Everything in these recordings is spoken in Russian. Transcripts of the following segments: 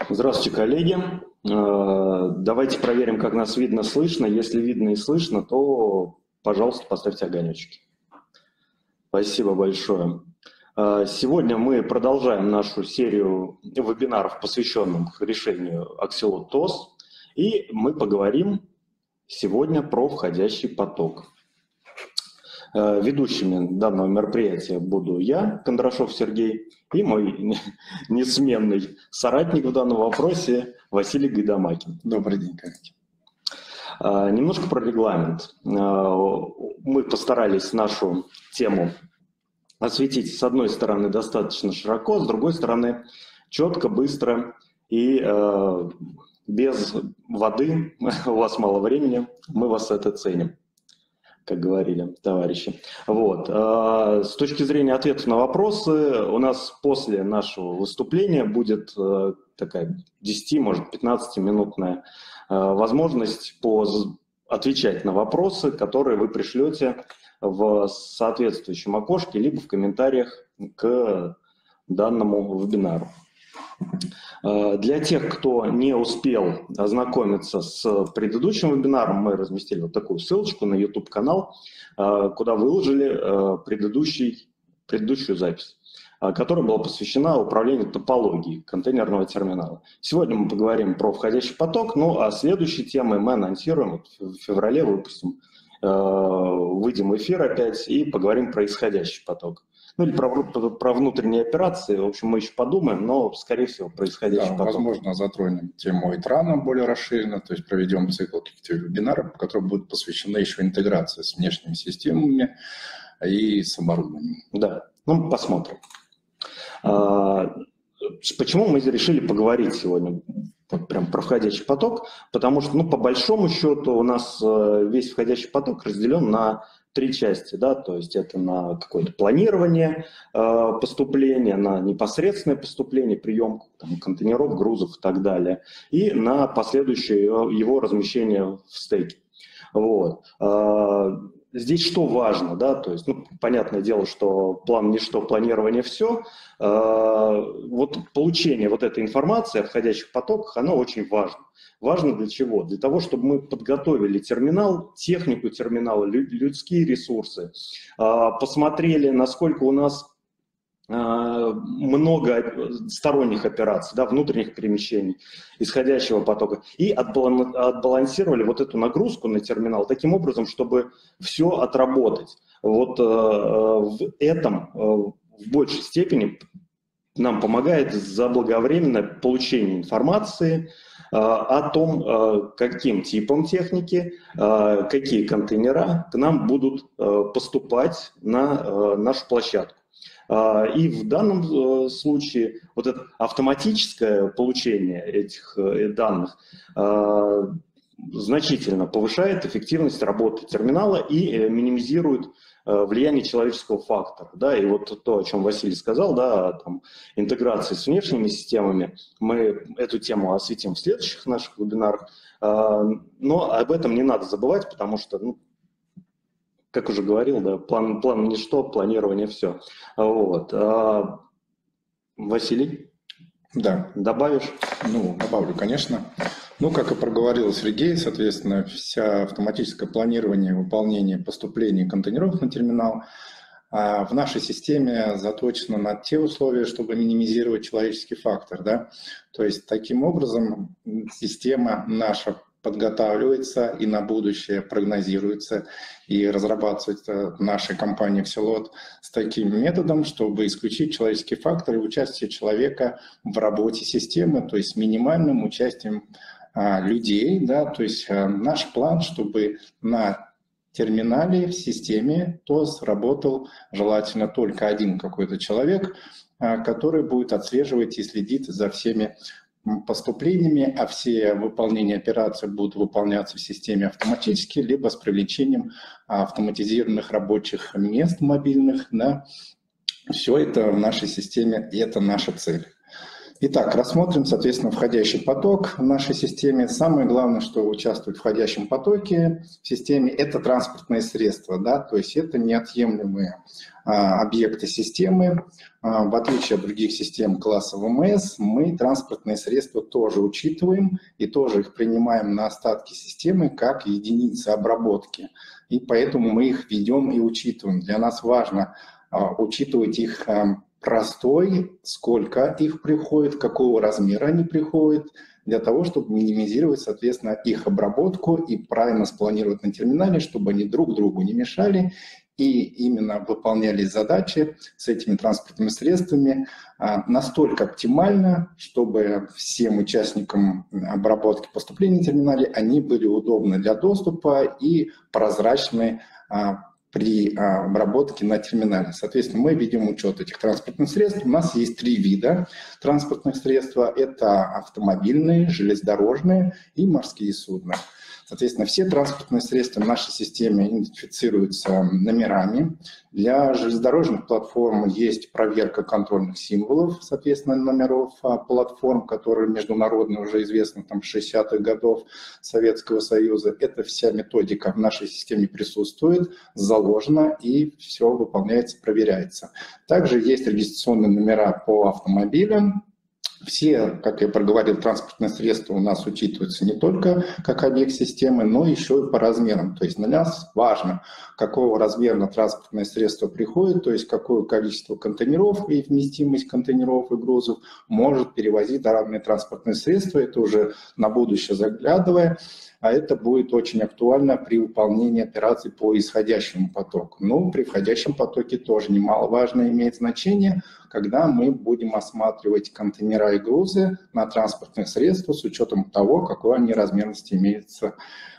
Здравствуйте, коллеги. Давайте проверим, как нас видно, слышно. Если видно и слышно, то, пожалуйста, поставьте огонечки. Спасибо большое. Сегодня мы продолжаем нашу серию вебинаров, посвященных решению Axelot TOS. И мы поговорим сегодня про входящий поток. Ведущими данного мероприятия буду я, Кондрашов Сергей, и мой несменный соратник в данном вопросе Василий Гайдамакин. Добрый день, коллеги. Немножко про регламент. Мы постарались нашу тему осветить, с одной стороны, достаточно широко, с другой стороны, четко, быстро и без воды. У вас мало времени, мы вас это ценим, как говорили товарищи. Вот. С точки зрения ответов на вопросы, у нас после нашего выступления будет такая 10, может, 15-минутная возможность отвечать на вопросы, которые вы пришлете в соответствующем окошке, либо в комментариях к данному вебинару. Для тех, кто не успел ознакомиться с предыдущим вебинаром, мы разместили вот такую ссылочку на YouTube-канал, куда выложили предыдущую запись, которая была посвящена управлению топологией контейнерного терминала. Сегодня мы поговорим про входящий поток, ну а следующей темой мы анонсируем, в феврале выйдем в эфир опять и поговорим про исходящий поток. Ну или про внутренние операции, в общем, мы еще подумаем, но, скорее всего, происходящий поток. Возможно, затронем тему ITRAN более расширенно, то есть проведем цикл каких-то вебинаров, которые будут посвящены еще интеграции с внешними системами и с оборудованием. Да, ну посмотрим. Почему мы решили поговорить сегодня прям про входящий поток? Потому что, по большому счету, у нас весь входящий поток разделен на три части, да, то есть это на какое-то планирование поступления, на непосредственное поступление, прием контейнеров, грузов и так далее, и на последующее его размещение в стеке. Вот. Здесь что важно, да, то есть, понятное дело, что план ничто, планирование все. Вот получение вот этой информации о входящих потоках, оно очень важно. Важно для чего? Для того, чтобы мы подготовили терминал, технику терминала, людские ресурсы, посмотрели, насколько у нас много сторонних операций, да, внутренних перемещений, исходящего потока, и отбалансировали вот эту нагрузку на терминал таким образом, чтобы все отработать. Вот в этом в большей степени нам помогает заблаговременное получение информации о том, каким типом техники, какие контейнера к нам будут поступать на нашу площадку. И в данном случае вот это автоматическое получение этих данных значительно повышает эффективность работы терминала и минимизирует влияние человеческого фактора. Да, и вот то, о чем Василий сказал, да, там, интеграции с внешними системами, мы эту тему осветим в следующих наших вебинарах, но об этом не надо забывать, потому что, как уже говорил, да, план ничто, планирование все. Вот. Василий? Да. Добавишь? Добавлю, конечно. Как и проговорил Сергей, соответственно, вся автоматическое планирование и выполнение поступлений контейнеров на терминал в нашей системе заточено на те условия, чтобы минимизировать человеческий фактор. Да? То есть, таким образом, система наша подготавливается и на будущее прогнозируется и разрабатывается нашей компанией Axelot с таким методом, чтобы исключить человеческий фактор и участие человека в работе системы, то есть с минимальным участием людей. Да? То есть наш план, чтобы на терминале в системе TOS работал желательно только один какой-то человек, который будет отслеживать и следить за всеми поступлениями, а все выполнения операций будут выполняться в системе автоматически, либо с привлечением автоматизированных рабочих мест мобильных. Да. Все это в нашей системе, и это наша цель. Итак, рассмотрим, соответственно, входящий поток в нашей системе. Самое главное, что участвует в входящем потоке в системе, это транспортные средства, да, то есть это неотъемлемые объекты системы. В отличие от других систем класса ВМС, мы транспортные средства тоже учитываем и тоже их принимаем на остатки системы как единицы обработки. И поэтому мы их ведем и учитываем. Для нас важно учитывать их простой, сколько их приходит, какого размера они приходят, для того, чтобы минимизировать, соответственно, их обработку и правильно спланировать на терминале, чтобы они друг другу не мешали и именно выполнялись задачи с этими транспортными средствами настолько оптимально, чтобы всем участникам обработки поступления в терминале они были удобны для доступа и прозрачны при обработке на терминале. Соответственно, мы ведем учет этих транспортных средств. У нас есть 3 вида транспортных средств. Это автомобильные, железнодорожные и морские судна. Соответственно, все транспортные средства в нашей системе идентифицируются номерами. Для железнодорожных платформ есть проверка контрольных символов, соответственно, номеров платформ, которые международно уже известны там, с 60-х годов Советского Союза. Эта вся методика в нашей системе присутствует, заложена и все выполняется, проверяется. Также есть регистрационные номера по автомобилям. Все, как я проговорил, транспортные средства у нас учитываются не только как объект системы, но еще и по размерам. То есть для нас важно, какого размера транспортное средство приходит, то есть какое количество контейнеров и вместимость контейнеров и грузов может перевозить данные транспортные средства. Это уже на будущее заглядывая. А это будет очень актуально при выполнении операций по исходящему потоку. Но при входящем потоке тоже немаловажно имеет значение, когда мы будем осматривать контейнера и грузы на транспортных средствах с учетом того, какой они размерности имеются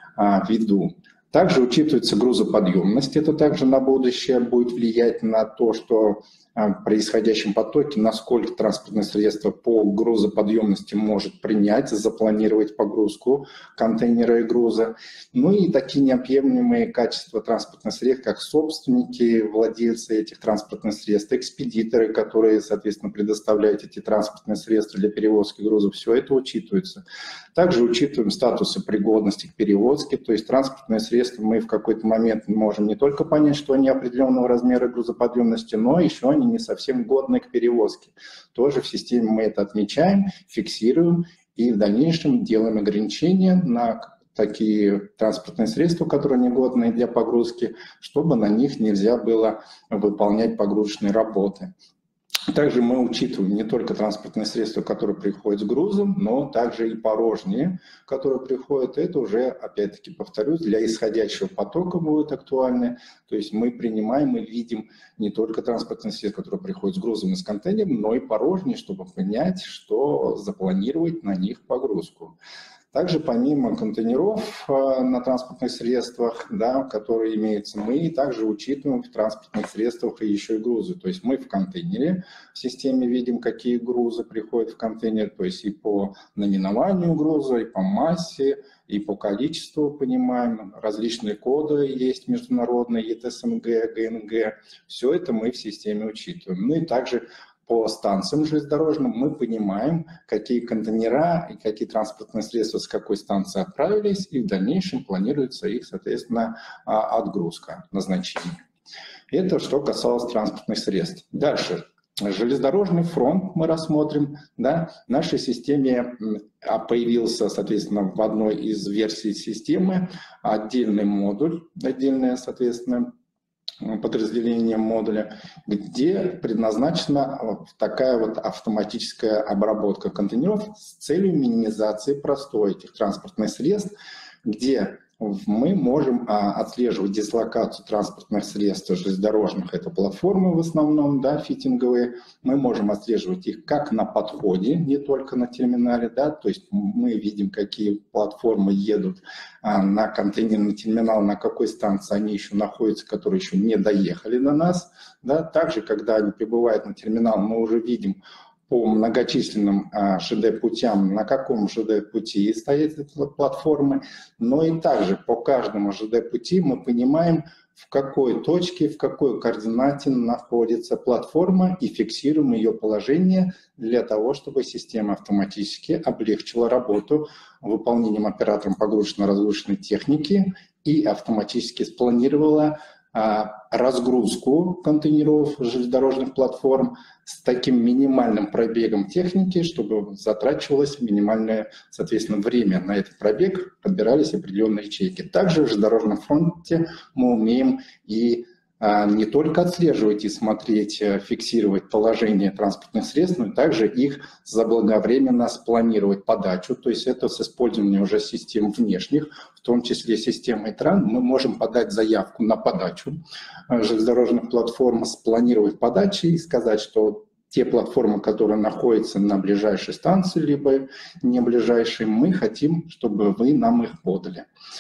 в виду. Также учитывается грузоподъемность. Это также на будущее будет влиять на то, что при исходящем потоке, насколько транспортное средство по грузоподъемности может принять, запланировать погрузку контейнера и груза. Ну и такие неотъемлемые качества транспортных средств, как собственники, владельцы этих транспортных средств, экспедиторы, которые, соответственно, предоставляют эти транспортные средства для перевозки грузов, все это учитывается. Также учитываем статусы пригодности к перевозке, то есть транспортные средства мы в какой-то момент можем не только понять, что они определенного размера грузоподъемности, но еще они не совсем годны к перевозке. Тоже в системе мы это отмечаем, фиксируем и в дальнейшем делаем ограничения на такие транспортные средства, которые негодны для погрузки, чтобы на них нельзя было выполнять погрузочные работы. Также мы учитываем не только транспортные средства, которые приходят с грузом, но также и порожние, которые приходят. Это уже, опять-таки, повторюсь, для исходящего потока будут актуальны. То есть мы принимаем и видим не только транспортные средства, которые приходят с грузом и с контейнером, но и порожние, чтобы понять, что запланировать на них погрузку. Также помимо контейнеров на транспортных средствах, да, которые имеются, мы также учитываем в транспортных средствах и еще и грузы. То есть мы в контейнере в системе видим, какие грузы приходят в контейнер, то есть и по наименованию груза, и по массе, и по количеству понимаем. Различные коды есть международные, ЕТСМГ, ГНГ. Все это мы в системе учитываем. Ну и также по станциям железнодорожным мы понимаем, какие контейнера и какие транспортные средства с какой станции отправились, и в дальнейшем планируется их, соответственно, отгрузка, назначение. Это что касалось транспортных средств. Дальше. Железнодорожный фронт мы рассмотрим. Да? В нашей системе появился, соответственно, в одной из версий системы отдельный модуль, отдельное, соответственно, подразделение модуля, где предназначена такая вот автоматическая обработка контейнеров с целью минимизации простоя этих транспортных средств, где мы можем отслеживать дислокацию транспортных средств железнодорожных, это платформы в основном, да, фитинговые, мы можем отслеживать их как на подходе, не только на терминале, да, то есть мы видим, какие платформы едут на контейнерный терминал, на какой станции они еще находятся, которые еще не доехали до нас, да, также, когда они прибывают на терминал, мы уже видим, по многочисленным ЖД-путям, на каком ЖД-пути стоит эта платформа, но и также по каждому ЖД-пути мы понимаем, в какой точке, в какой координате находится платформа, и фиксируем ее положение для того, чтобы система автоматически облегчила работу выполнением оператором погрузочно-разгрузочной техники и автоматически спланировала разгрузку контейнеров железнодорожных платформ с таким минимальным пробегом техники, чтобы затрачивалось минимальное, соответственно, время на этот пробег, подбирались определенные ячейки. Также в железнодорожном фронте мы умеем и не только отслеживать и смотреть, фиксировать положение транспортных средств, но и также их заблаговременно спланировать подачу. То есть это с использованием уже систем внешних, в том числе системы ТРАН, мы можем подать заявку на подачу железнодорожных платформ, спланировать подачи и сказать, что те платформы, которые находятся на ближайшей станции, либо не ближайшей, мы хотим, чтобы вы нам их подали.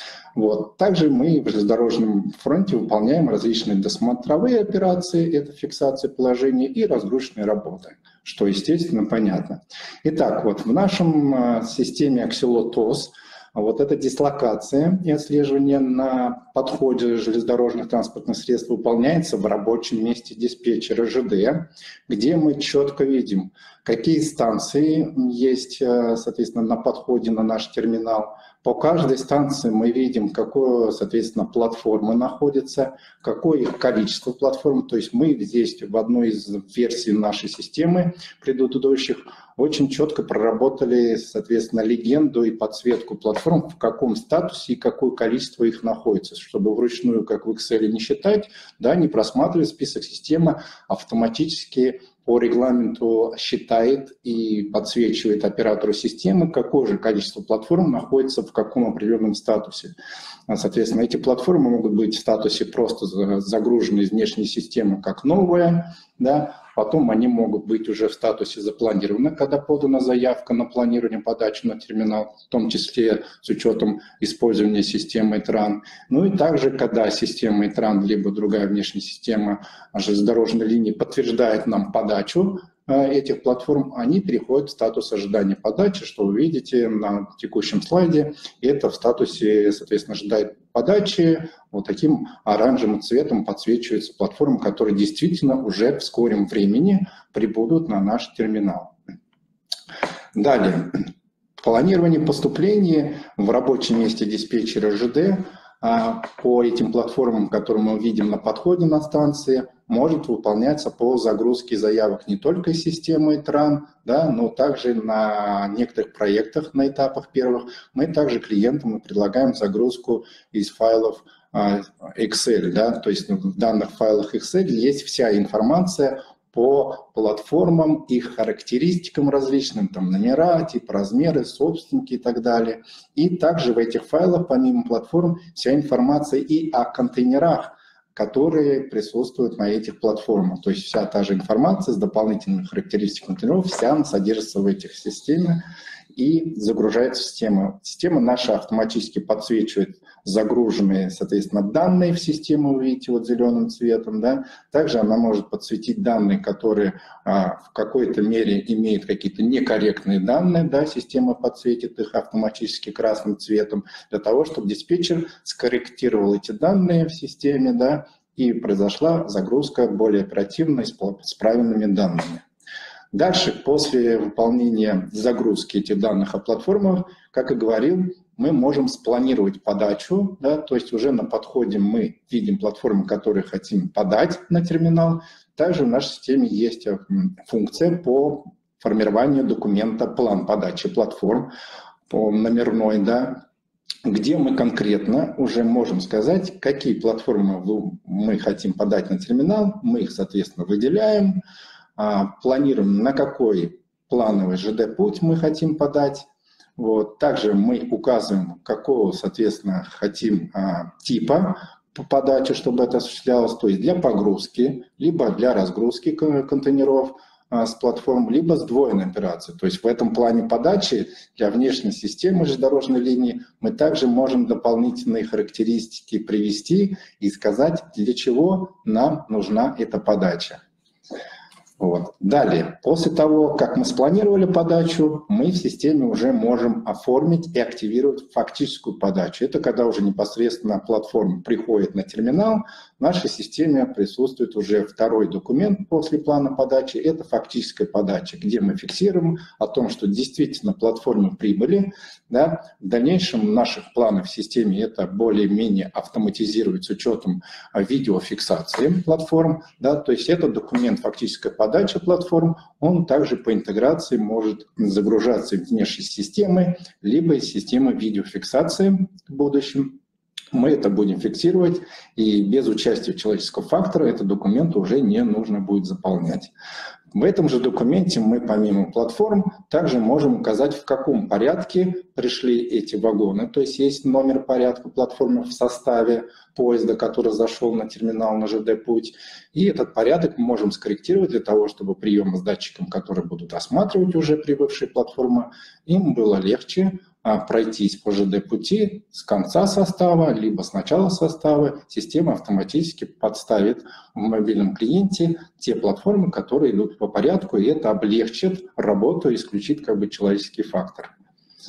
Вот. Также мы в железнодорожном фронте выполняем различные досмотровые операции, это фиксация положения и разгрузочные работы, что, естественно, понятно. Итак, вот в нашем системе Axelo-TOS вот эта дислокация и отслеживание на подходе железнодорожных транспортных средств выполняется в рабочем месте диспетчера ЖД, где мы четко видим, какие станции есть, соответственно, на подходе на наш терминал. По каждой станции мы видим, какое, соответственно, платформы находятся, какое их количество платформ. То есть мы здесь в одной из версий нашей системы предыдущих очень четко проработали, соответственно, легенду и подсветку платформ, в каком статусе и какое количество их находится, чтобы вручную, как в Excel, не считать, да, не просматривать список, система автоматически по регламенту считает и подсвечивает оператору системы, какое же количество платформ находится в каком определенном статусе. Соответственно, эти платформы могут быть в статусе просто загружены из внешней системы как новая, да, потом они могут быть уже в статусе запланированы, когда подана заявка на планирование подачи на терминал, в том числе с учетом использования системы ТРАН. Ну и также, когда система ТРАН либо другая внешняя система железнодорожной линии подтверждает нам подачу этих платформ, они переходят в статус ожидания подачи, что вы видите на текущем слайде. И это в статусе, соответственно, ожидает подачи. Вот таким оранжевым цветом подсвечиваются платформы, которые действительно уже в скором времени прибудут на наш терминал. Далее. Планирование поступлений в рабочем месте диспетчера ЖД по этим платформам, которые мы видим на подходе на станции, может выполняться по загрузке заявок не только из системы ТРАН, да, но также на некоторых проектах на этапах первых. Мы также клиентам предлагаем загрузку из файлов Excel. Да, то есть в данных файлах Excel есть вся информация по платформам, их характеристикам различным, там номера, тип, размеры, собственники и так далее. И также в этих файлах, помимо платформ, вся информация и о контейнерах, которые присутствуют на этих платформах. То есть вся та же информация с дополнительными характеристиками контейнеров, вся она содержится в этих системах и загружается в систему. Система наша автоматически подсвечивает загруженные, соответственно, данные в систему, вы видите, вот зеленым цветом. Да? Также она может подсветить данные, которые в какой-то мере имеют какие-то некорректные данные. Да? Система подсветит их автоматически красным цветом для того, чтобы диспетчер скорректировал эти данные в системе, да? И произошла загрузка более оперативной с правильными данными. Дальше, после выполнения загрузки этих данных о платформах, как и говорил, мы можем спланировать подачу, да, то есть уже на подходе мы видим платформы, которые хотим подать на терминал. Также в нашей системе есть функция по формированию документа план подачи платформ по номерной, да, где мы конкретно уже можем сказать, какие платформы мы хотим подать на терминал, мы их, соответственно, выделяем, планируем, на какой плановый ЖД-путь мы хотим подать. Вот. Также мы указываем, какого, соответственно, хотим типа подачи, чтобы это осуществлялось, то есть для погрузки, либо для разгрузки контейнеров с платформ, либо сдвоенной операции. То есть в этом плане подачи для внешней системы железнодорожной линии мы также можем дополнительные характеристики привести и сказать, для чего нам нужна эта подача. Вот. Далее, после того, как мы спланировали подачу, мы в системе уже можем оформить и активировать фактическую подачу. Это когда уже непосредственно платформа приходит на терминал, в нашей системе присутствует уже второй документ после плана подачи, это фактическая подача, где мы фиксируем о том, что действительно платформы прибыли. Да. В дальнейшем наших планов в системе это более-менее автоматизирует с учетом видеофиксации платформ. Да. То есть это документ фактической подачи платформ, он также по интеграции может загружаться из внешней системы, либо из системы видеофиксации в будущем. Мы это будем фиксировать, и без участия человеческого фактора этот документ уже не нужно будет заполнять. В этом же документе мы, помимо платформ, также можем указать, в каком порядке пришли эти вагоны. То есть есть номер порядка платформы в составе поезда, который зашел на терминал на ЖД-путь. И этот порядок мы можем скорректировать для того, чтобы приемы с датчиком, которые будут осматривать уже прибывшие платформы, им было легче пройтись по ЖД-пути с конца состава, либо с начала состава. Система автоматически подставит в мобильном клиенте те платформы, которые идут по порядку, и это облегчит работу, исключит как бы человеческий фактор.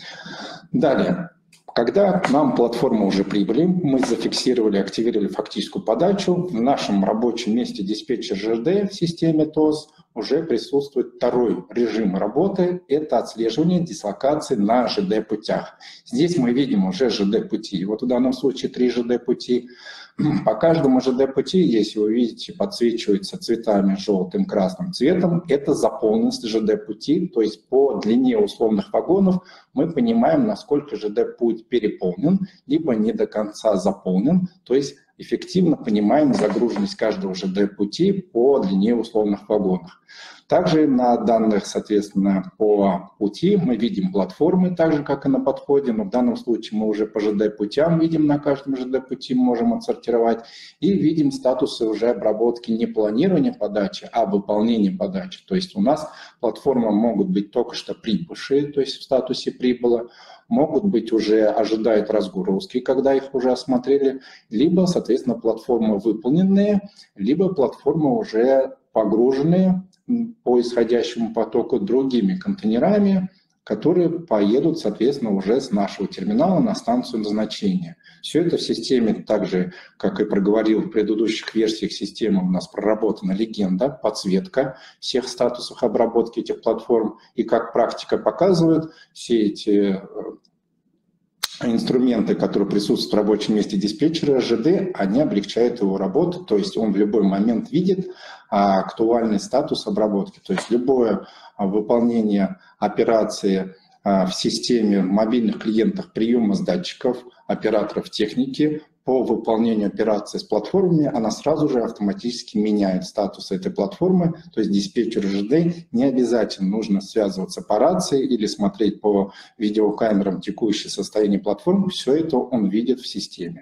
Далее. Когда к нам платформы уже прибыли, мы зафиксировали, активировали фактическую подачу, в нашем рабочем месте диспетчер ЖД в системе ТОС уже присутствует второй режим работы, это отслеживание дислокации на ЖД-путях. Здесь мы видим уже ЖД-пути. Вот в данном случае 3 ЖД-пути. По каждому ЖД-пути, если вы видите, подсвечивается цветами желтым, красным цветом, это заполненность ЖД-пути, то есть по длине условных вагонов мы понимаем, насколько ЖД-путь переполнен, либо не до конца заполнен, то есть эффективно понимаем загруженность каждого ЖД-пути по длине условных вагонов. Также на данных, соответственно, по пути мы видим платформы, так же, как и на подходе, но в данном случае мы уже по ЖД-путям видим, на каждом ЖД-пути можем отсортировать, и видим статусы уже обработки не планирования подачи, а выполнения подачи. То есть у нас платформы могут быть только что прибывшие, то есть в статусе прибыло, могут быть уже ожидают разгрузки, когда их уже осмотрели, либо, соответственно, платформы выполненные, либо платформы уже погруженные по исходящему потоку другими контейнерами, которые поедут, соответственно, уже с нашего терминала на станцию назначения. Все это в системе, так же, как и проговорил в предыдущих версиях системы, у нас проработана легенда, подсветка всех статусов обработки этих платформ. И как практика показывает, все эти инструменты, которые присутствуют в рабочем месте диспетчера ЖД, они облегчают его работу, то есть он в любой момент видит актуальный статус обработки. То есть любое выполнение операции в системе мобильных клиентов приема с датчиков, операторов техники по выполнению операции с платформами, она сразу же автоматически меняет статус этой платформы. То есть диспетчеру ЖД не обязательно нужно связываться по рации или смотреть по видеокамерам текущее состояние платформы. Все это он видит в системе.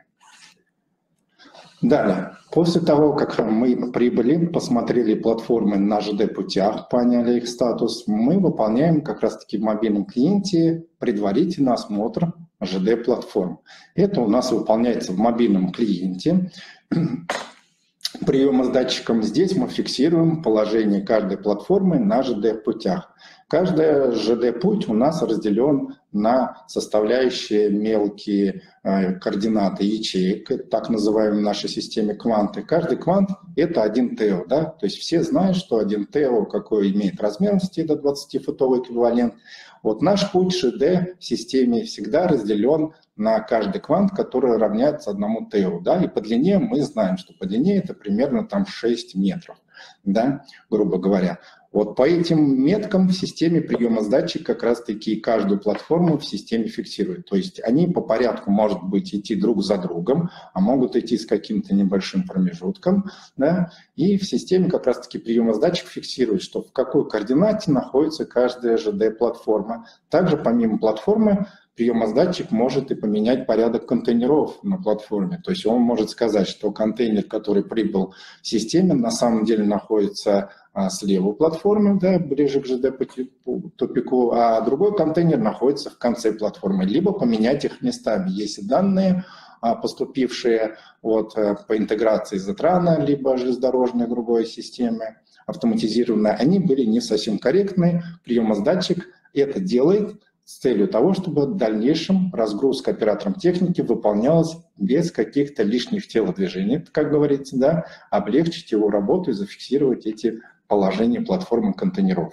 Далее, после того, как мы прибыли, посмотрели платформы на ЖД-путях, поняли их статус, мы выполняем как раз-таки в мобильном клиенте предварительный осмотр ЖД-платформ. Это у нас выполняется в мобильном клиенте. Приема с датчиком здесь мы фиксируем положение каждой платформы на ЖД-путях. Каждый ЖД-путь у нас разделен на составляющие мелкие координаты ячеек, так называемые в нашей системе кванты. Каждый квант – это 1 ТЭО. Да? То есть все знают, что 1 ТЭО какой имеет размерности, это 20-футовый эквивалент. Вот наш путь ЖД в системе всегда разделен на каждый квант, который равняется 1 ТЭО. Да? И по длине мы знаем, что по длине это примерно там 6 метров, да? Грубо говоря. Вот по этим меткам в системе приема с датчика как раз-таки каждую платформу в системе фиксирует. То есть они по порядку, может быть, идти друг за другом, а могут идти с каким-то небольшим промежутком. Да? И в системе как раз-таки приема с датчика фиксирует, что в какой координате находится каждая ЖД-платформа. Также помимо платформы приемоздатчик может и поменять порядок контейнеров на платформе. То есть он может сказать, что контейнер, который прибыл в системе, на самом деле находится слева платформы, да, ближе к ЖД-тупику, а другой контейнер находится в конце платформы. Либо поменять их местами. Если данные, поступившие по интеграции из Этрана, либо железнодорожной другой системы, автоматизированные, они были не совсем корректны. Приемоздатчик это делает с целью того, чтобы в дальнейшем разгрузка оператором техники выполнялась без каких-то лишних телодвижений, как говорится, да, облегчить его работу и зафиксировать эти положения платформы контейнеров.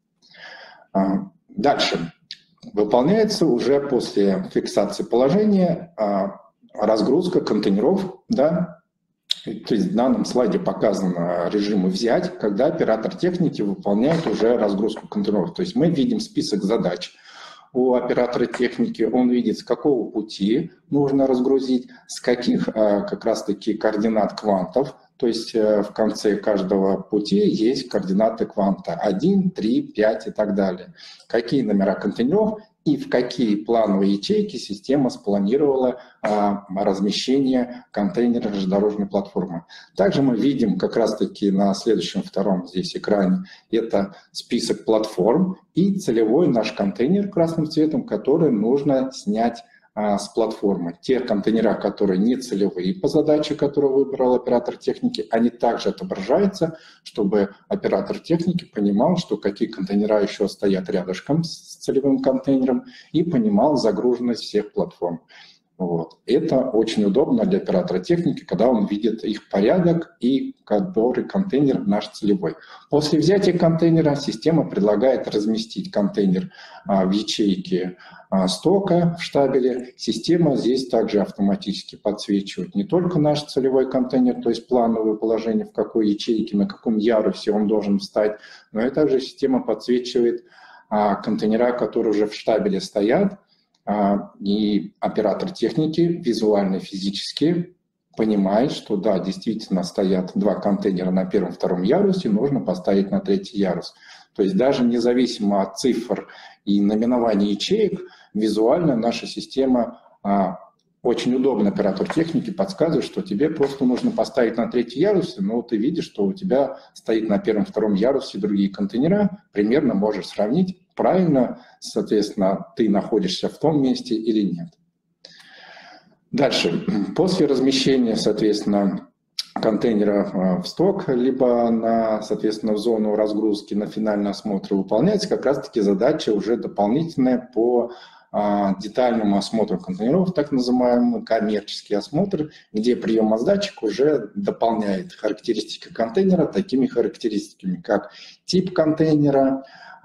Дальше. Выполняется уже после фиксации положения разгрузка контейнеров, да, то есть в данном слайде показано режимы «взять», когда оператор техники выполняет уже разгрузку контейнеров. То есть мы видим список задач у оператора техники, он видит, с какого пути нужно разгрузить, с каких как раз-таки координат квантов, то есть в конце каждого пути есть координаты кванта 1, 3, 5 и так далее. Какие номера контейнеров и в какие плановые ячейки система спланировала размещение контейнера железнодорожной платформы. Также мы видим как раз-таки на следующем втором здесь экране это список платформ и целевой наш контейнер красным цветом, который нужно снять с платформы. Те контейнера, которые не целевые по задаче, которую выбрал оператор техники, они также отображаются, чтобы оператор техники понимал, что какие контейнера еще стоят рядышком с целевым контейнером и понимал загруженность всех платформ. Вот. Это очень удобно для оператора техники, когда он видит их порядок и который контейнер наш целевой. После взятия контейнера система предлагает разместить контейнер в ячейке стока в штабеле. Система здесь также автоматически подсвечивает не только наш целевой контейнер, то есть плановое положение, в какой ячейке, на каком ярусе он должен встать, но и также система подсвечивает контейнера, которые уже в штабеле стоят, и оператор техники визуально, физически понимает, что да, действительно стоят два контейнера на первом и втором ярусе, нужно поставить на третий ярус. То есть даже независимо от цифр и наименований ячеек, визуально наша система очень удобно оператор техники подсказывает, что тебе просто нужно поставить на третий ярус, но ты видишь, что у тебя стоит на первом и втором ярусе другие контейнера, примерно можешь сравнить, правильно, соответственно, ты находишься в том месте или нет. Дальше. После размещения, соответственно, контейнера в сток, либо на, соответственно, в зону разгрузки на финальный осмотр выполняется как раз-таки задача уже дополнительная по детальному осмотру контейнеров, так называемый коммерческий осмотр, где приемоздатчик уже дополняет характеристики контейнера такими характеристиками, как тип контейнера,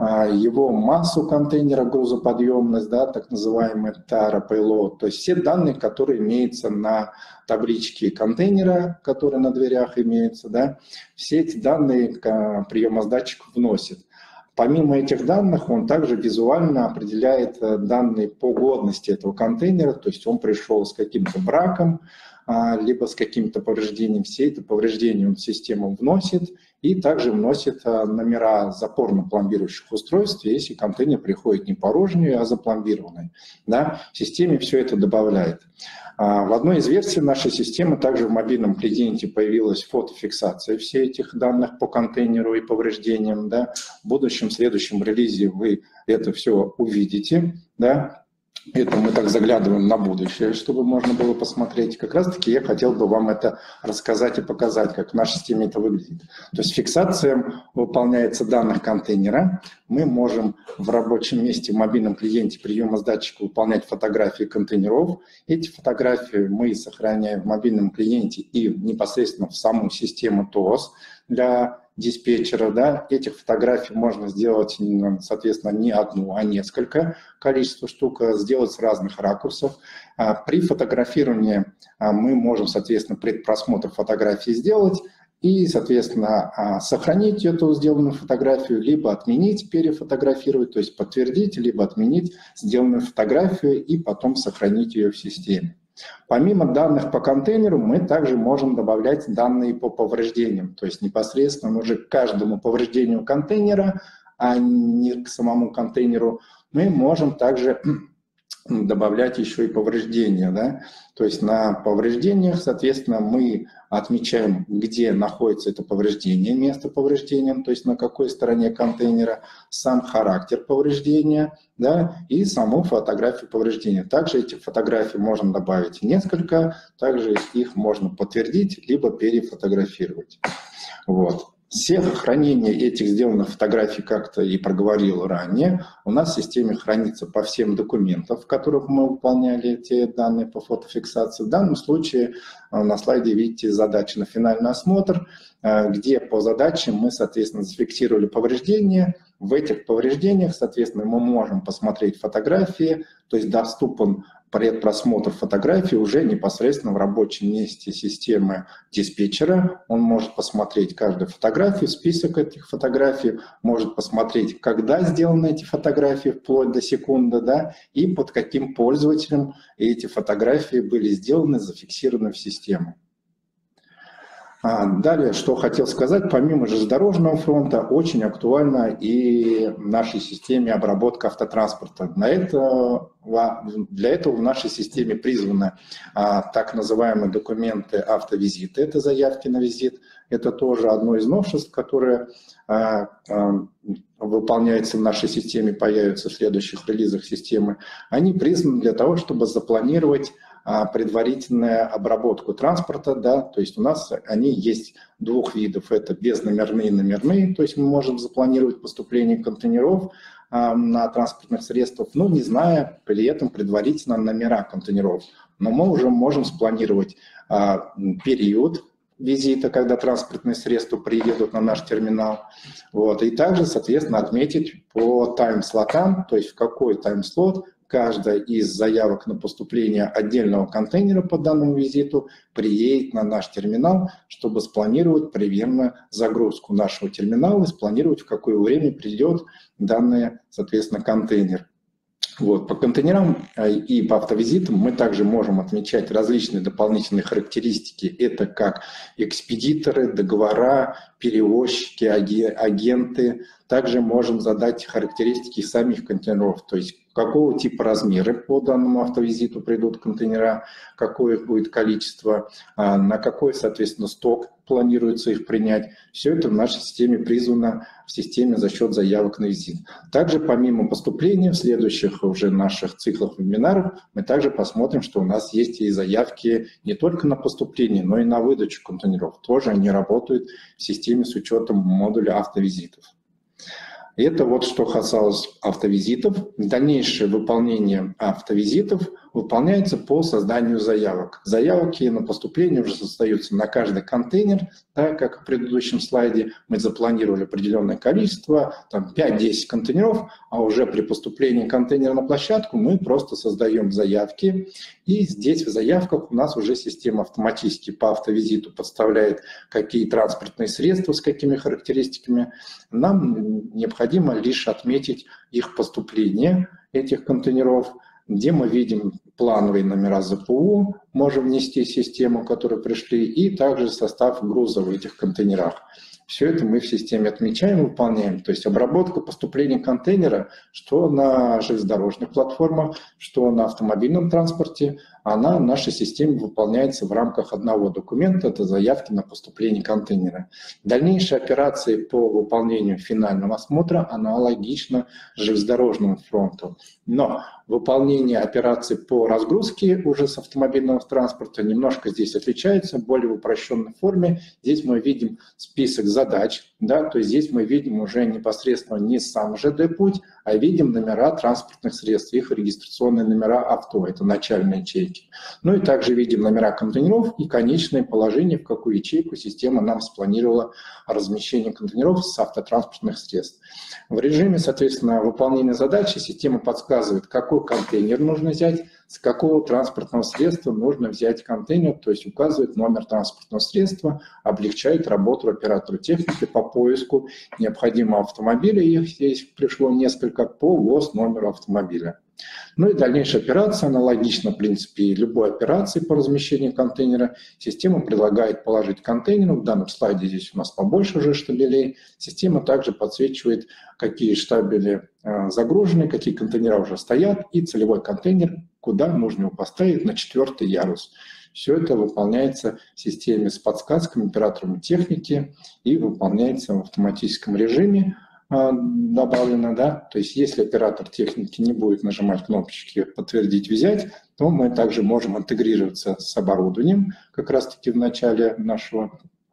его массу контейнера, грузоподъемность, да, так называемый TAR, payload, то есть все данные, которые имеются на табличке контейнера, которые на дверях имеются, да, все эти данные приемоздатчик вносит. Помимо этих данных, он также визуально определяет данные по годности этого контейнера, то есть он пришел с каким-то браком, либо с каким-то повреждением. Все это повреждения он в систему вносит и также вносит номера запорно-пломбирующих устройств, если контейнер приходит не порожний, а запломбированный. Да? В системе все это добавляет. В одной из версий нашей системы также в мобильном клиенте появилась фотофиксация всех этих данных по контейнеру и повреждениям. Да. В будущем, в следующем релизе вы это все увидите. Да. Это мы так заглядываем на будущее, чтобы можно было посмотреть. Как раз-таки я хотел бы вам это рассказать и показать, как в нашей системе это выглядит. То есть фиксация выполняется данных контейнера. Мы можем в рабочем месте в мобильном клиенте приемоздатчика выполнять фотографии контейнеров. Эти фотографии мы сохраняем в мобильном клиенте и непосредственно в саму систему ТОС для диспетчера, да, этих фотографий можно сделать, соответственно, не одну, а несколько количество штук, сделать с разных ракурсов. При фотографировании мы можем, соответственно, предпросмотр фотографии сделать и, соответственно, сохранить эту сделанную фотографию, либо отменить, перефотографировать, то есть подтвердить, либо отменить сделанную фотографию и потом сохранить ее в системе. Помимо данных по контейнеру, мы также можем добавлять данные по повреждениям, то есть непосредственно уже к каждому повреждению контейнера, а не к самому контейнеру, мы можем также добавлять еще и повреждения. Да? То есть на повреждениях, соответственно, мы отмечаем, где находится это повреждение, место повреждения, то есть на какой стороне контейнера, сам характер повреждения, да, и саму фотографию повреждения. Также эти фотографии можно добавить несколько, также их можно подтвердить, либо перефотографировать. Вот. Все хранение этих сделанных фотографий, как-то и проговорил ранее, у нас в системе хранится по всем документам, в которых мы выполняли эти данные по фотофиксации. В данном случае на слайде видите задачи на финальный осмотр, где по задаче мы, соответственно, зафиксировали повреждения. В этих повреждениях, соответственно, мы можем посмотреть фотографии, то есть доступен предпросмотр фотографий уже непосредственно в рабочем месте системы диспетчера. Он может посмотреть каждую фотографию, список этих фотографий, может посмотреть, когда сделаны эти фотографии, вплоть до секунды, да, и под каким пользователем эти фотографии были сделаны, зафиксированы в систему. Далее, что хотел сказать, помимо железнодорожного фронта, очень актуальна и в нашей системе обработка автотранспорта. Для этого в нашей системе призваны так называемые документы автовизиты, это заявки на визит. Это тоже одно из новшеств, которое выполняется в нашей системе, появится в следующих релизах системы. Они призваны для того, чтобы запланировать предварительную обработку транспорта, да, то есть у нас они есть двух видов, это безномерные и номерные, то есть мы можем запланировать поступление контейнеров на транспортных средствах, но не зная при этом предварительно номера контейнеров. Но мы уже можем спланировать период визита, когда транспортные средства приедут на наш терминал, вот, и также, соответственно, отметить по тайм-слотам, то есть в какой тайм-слот каждая из заявок на поступление отдельного контейнера по данному визиту приедет на наш терминал, чтобы спланировать примерно загрузку нашего терминала и спланировать, в какое время придет данный, соответственно, контейнер. Вот. По контейнерам и по автовизитам мы также можем отмечать различные дополнительные характеристики. Это как экспедиторы, договора, перевозчики, агенты. Также можем задать характеристики самих контейнеров, то есть какого типа размеры по данному автовизиту придут контейнера, какое их будет количество, на какой, соответственно, сток планируется их принять. Все это в нашей системе призвано в системе за счет заявок на визит. Также помимо поступления в следующих уже наших циклах вебинаров мы также посмотрим, что у нас есть и заявки не только на поступление, но и на выдачу контейнеров. Тоже они работают в системе с учетом модуля автовизитов. Это вот что касалось автовизитов. Дальнейшее выполнение автовизитов выполняется по созданию заявок. Заявки на поступление уже создаются на каждый контейнер, да, как в предыдущем слайде. Мы запланировали определенное количество, там 5-10 контейнеров, а уже при поступлении контейнера на площадку мы просто создаем заявки. И здесь в заявках у нас уже система автоматически по автовизиту подставляет, какие транспортные средства, с какими характеристиками. Нам необходимо лишь отметить их поступление, этих контейнеров, где мы видим плановые номера ЗПУ, можем внести систему, которые пришли, и также состав груза в этих контейнерах. Все это мы в системе отмечаем, выполняем. То есть обработка поступления контейнера, что на железнодорожных платформах, что на автомобильном транспорте, она в нашей системе выполняется в рамках одного документа, это заявки на поступление контейнера. Дальнейшие операции по выполнению финального осмотра аналогично железнодорожному фронту. Но выполнение операций по разгрузке уже с автомобильного транспорта немножко здесь отличается, более в упрощенной форме. Здесь мы видим список задач, да, то есть здесь мы видим уже непосредственно не сам ЖД-путь, а видим номера транспортных средств, их регистрационные номера авто, это начальные ячейки. Ну и также видим номера контейнеров и конечное положение, в какую ячейку система нам спланировала размещение контейнеров с автотранспортных средств. В режиме, соответственно, выполнения задачи система подсказывает, какой контейнер нужно взять, с какого транспортного средства нужно взять контейнер, то есть указывает номер транспортного средства, облегчает работу оператору техники по поиску необходимого автомобиля, их здесь пришло несколько, по ГОС номеру автомобиля. Ну и дальнейшая операция аналогична, в принципе, любой операции по размещению контейнера. Система предлагает положить контейнер, в данном слайде здесь у нас побольше уже штабелей. Система также подсвечивает, какие штабели загружены, какие контейнера уже стоят, и целевой контейнер, куда нужно его поставить, на 4-й ярус. Все это выполняется в системе с подсказками операторами техники и выполняется в автоматическом режиме. Добавлено, да, то есть если оператор техники не будет нажимать кнопочки «Подтвердить, взять», то мы также можем интегрироваться с оборудованием, как раз-таки в начале нашего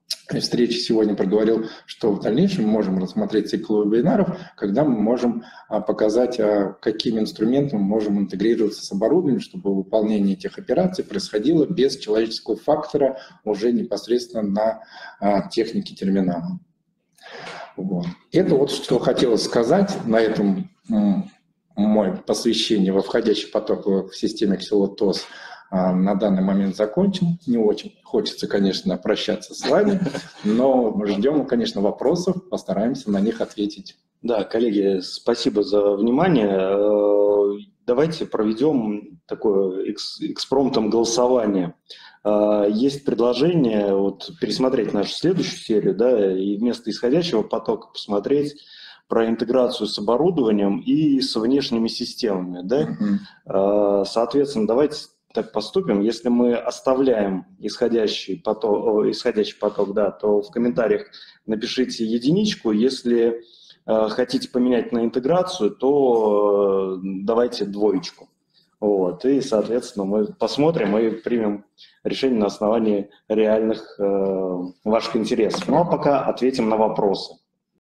встречи сегодня проговорил, что в дальнейшем мы можем рассмотреть цикл вебинаров, когда мы можем показать, каким инструментом мы можем интегрироваться с оборудованием, чтобы выполнение этих операций происходило без человеческого фактора уже непосредственно на технике терминала. Вот. Это вот что хотелось сказать. На этом мое посвящение во входящий поток в системе Xylotos на данный момент закончен. Не очень хочется, конечно, прощаться с вами, но мы ждем, конечно, вопросов, постараемся на них ответить. Да, коллеги, спасибо за внимание. Давайте проведем такое экспромтом голосование. Есть предложение вот, пересмотреть нашу следующую серию, да, и вместо исходящего потока посмотреть про интеграцию с оборудованием и с внешними системами. Да? Соответственно, давайте так поступим. Если мы оставляем исходящий поток, да, то в комментариях напишите единичку. Если хотите поменять на интеграцию, то давайте двоечку. Вот. И, соответственно, мы посмотрим и примем решение на основании реальных ваших интересов. Ну а пока ответим на вопросы.